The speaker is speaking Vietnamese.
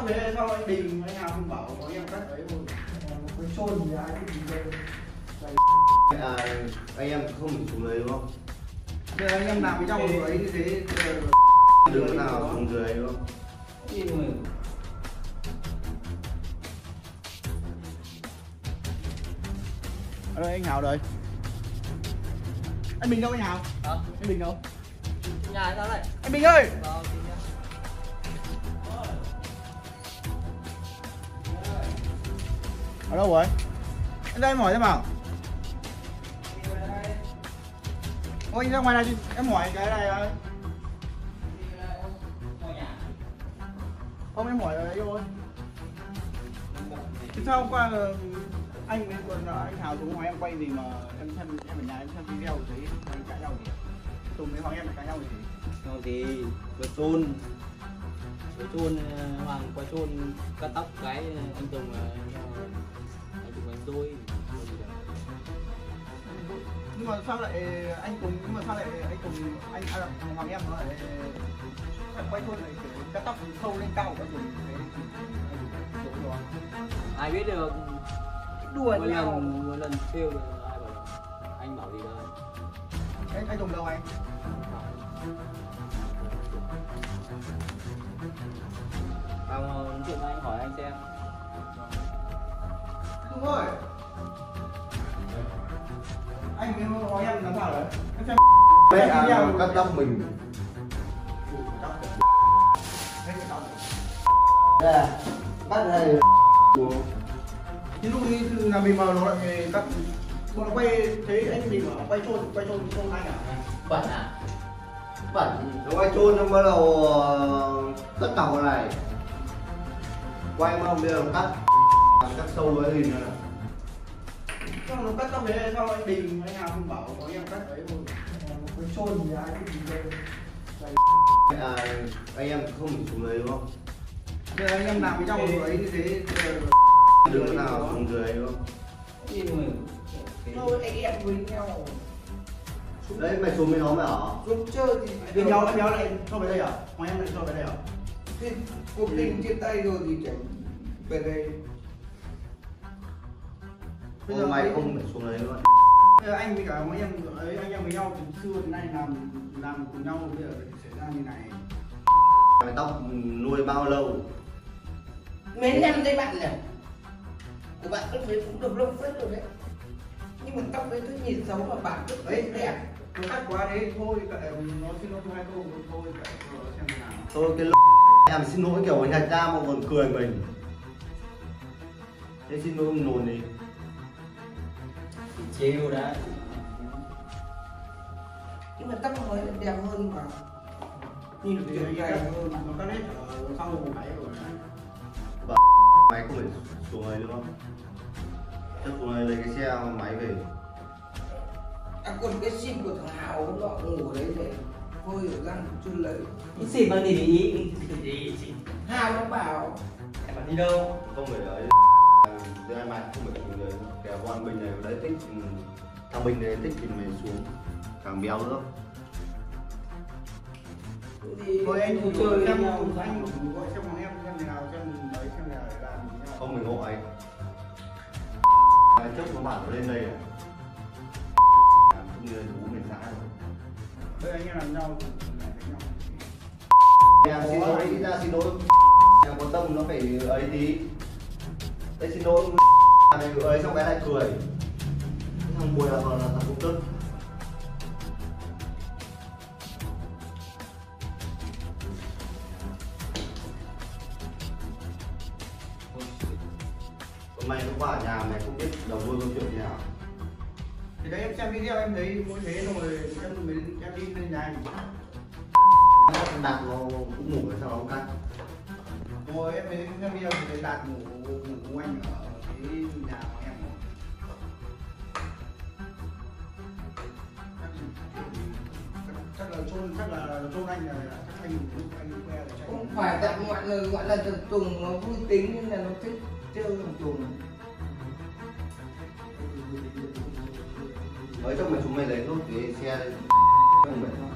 thế sao anh Đình anh nào không bảo có em cắt đấy thôi. Cái chôn thì ai cũng đi anh em không bị xuống đấy đúng không? Giờ anh em làm với nhau rồi ấy như thế đứa nào xuống dưới đúng không? Ở đây anh Hào đây. Anh Bình đâu anh Hào? Hả? Anh Bình đâu? Nhà sao đây? Anh Bình ơi! Vâng, Ở đâu rồi? Anh ra em hỏi xem nào. Ôi anh ra ngoài này đi, em hỏi cái này ơi. Không em hỏi ở đây thôi. Thì sao hôm qua là anh Hào xuống hỏi em quay gì mà em xem em ở nhà em xem video thấy anh cãi nhau gì? Tùng mới hỏi em là cãi nhau gì? nhau thì vừa chôn Hoàng qua chôn cắt tóc cái anh Tùng anh tôi. Nhưng mà sao lại anh Tùng anh Hoàng em nó lại quay chôn này kiểu cắt tóc sâu lên cao của anh Tùng thế Ai biết được, đùa mỗi nhau. lần kêu là ai bảo anh bảo gì đâu. Anh Tùng đâu anh? Nói chuyện với anh hỏi anh xem. Tùng ơi, anh mới nói em làm sao đấy? Em xem Bé cắt tóc mình. Bắt này. Ví dụ như là mình mà nó lại cắt, nó quay thấy anh mình ở quay chôn anh à? Bẩn à? Bẩn. Nó quay chôn xong bắt đầu tất cả cái này. Quay mà không biết là cắt sâu cái gì nữa. Sao nó cắt tóc đấy sao anh Đình anh nào không bảo có em cắt đấy thôi. Cái chôn thì ai cũng đi đây. Anh em không bị xuống đấy đúng không? Giờ anh em làm với nhau rồi ấy như thế đứa nào xuống dưới đúng không? thôi anh em với nhau. Đấy mày xuống với nó mày ở. Xuống chơi thì béo lại cho về đây à? Ngoài em lại cho về đây à? Thế cuộc tình trên tay rồi thì chẳng về đây. Bây giờ mày không phải xuống đấy luôn. Bây giờ anh với cả mấy em ấy anh em với nhau từ xưa đến nay làm cùng nhau bây giờ xảy ra như này. Mày tóc nuôi bao lâu? Mấy năm đây bạn này của bạn cứ thấy cũng được lông phết rồi đấy, nhưng mà tóc đấy tôi nhìn xấu mà bạn cứ thấy đẹp. Nó cắt quá đấy thôi, nó xin lỗi hai câu thôi xem nào. Thôi cái em xin lỗi kiểu nhặt ra mà còn cười mình. Thế xin lỗi ông nồn đi. Chiêu đã. Nhưng mà tóc mới đẹp hơn mà nhìn được Thì dài hơn. nó cắt hết ở sau một cái rồi. Mày không phải xuống ấy đúng không? Chắc xuống ấy lấy cái xe máy về. À còn cái sim của thằng Hào nó ngủ ở đấy để thôi ở răng chưa lấy. Cái xịt bằng gì để ý? Gì xịt? Hào nó bảo Em bảo đi đâu? Không phải đấy. Từ hai mai không phải xuống đấy. Kẻ con Bình này đấy thích thằng Bình này thích thì mày xuống càng béo nữa. thì Thôi anh chơi chơi với em nhau. anh gọi xem bọn em xem nào xem đấy xem nào để làm với nhau. Không mình hộ anh. Trước nó bảo nó lên đây à? Cũng như bố mình xã rồi. Bây giờ anh em làm nhau đánh nhau. Em xin lỗi, ít ra xin lỗi. Em có tâm nó phải ấy tí. Đây xin lỗi. Này ấy xong cái lại cười. Thằng Bùi là thằng cũng tức. Mày lúc qua ở nhà mày không biết đầu đuôi câu chuyện như nào. Thì đấy em xem video em thấy mỗi thế rồi em đi lên nhà anh. Đặt nó cũng ngủ sau đó không cắt. Rồi em thấy xem video thì thấy Đạt ngủ cùng anh ở cái nhà của em. Chắc là chôn anh là chắc anh que là chắc. Không phải tại gọi là thằng Tùng nó vui tính nên là nó thích chơi thằng Tùng. Ở trong mày chúng mày lấy nốt cái xe không phải